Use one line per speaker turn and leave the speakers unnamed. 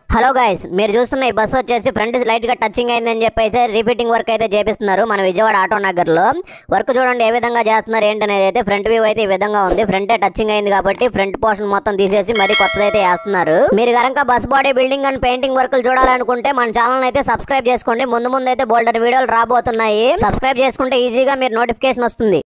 Hello guys, మీరు చూస్తున్న ఈ బస్సు వచ్చేసి ఫ్రంట్ లైట్ గా టచింగ్ అయిందని చెప్పేసి రిపీటింగ్ వర్క్ అయితే చేపిస్తున్నారు మన విజయవాడ ఆటో నగర్ లో. వర్క్ చూడండి ఏ విధంగా చేస్తున్నారు ఏంటనేది. అయితే ఫ్రంట్ వ్యూ అయితే ఈ విధంగా ఉంది. ఫ్రంట్ టచింగ్ అయింది కాబట్టి ఫ్రంట్ పోర్షన్ మొత్తం తీసేసి మరి కొత్తదైతే వేస్తున్నారు. మీరు కనుక bus body building and painting వర్కులు చూడాలనుకుంటే మన ఛానల్ అయితే సబ్స్క్రైబ్ చేసుకోండి. ముందు అయితే బోల్డర్ వీడియోలు రాబోతున్నాయి. సబ్స్క్రైబ్ చేసుకుంటే ఈజీగా మీరు నోటిఫికేషన్ వస్తుంది.